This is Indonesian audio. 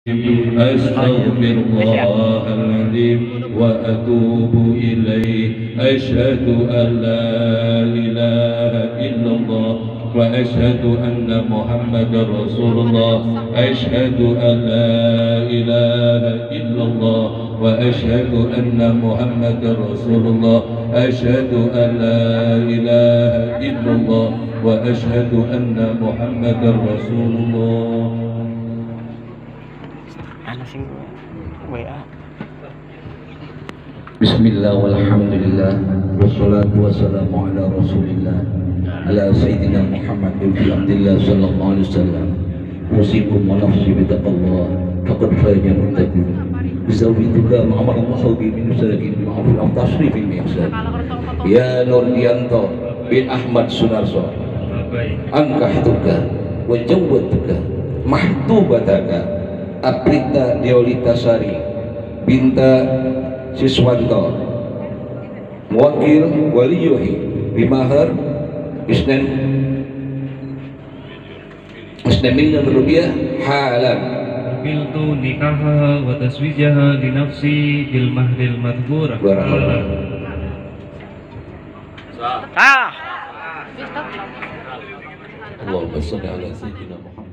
أستغفر الله العظيم وأتوب إليه أشهد أن لا إله إلا الله وأشهد أن محمدا رسول الله أشهد أن لا إله إلا الله وأشهد أن محمدا رسول الله أشهد أن لا إله إلا الله وأشهد أن محمدا رسول الله. Bismillah walhamdulillah wassalatu wassalamu ala rasulillah ala sayyidina Muhammad ibn Abdillah sallallahu alaihi wasallam. Usikum wa nafsi bitaqallah faqad faza muttaqin bizawidillah ma'amara muhawbi min musalikin ma'afil am tasrifin mi'san ya Nurdianto bin Ahmad Sunarso angkahtuka wa jawwatuka mahtubataka Aprita Deolita Sari Binta Siswanto Muwakil Waliyuhi Bimahar Isnen miliar rupiah halan Biltu nikaha wa taswijaha li nafsi bil mahril madhur. Allahumma shalli ala sayyidina Muhammad.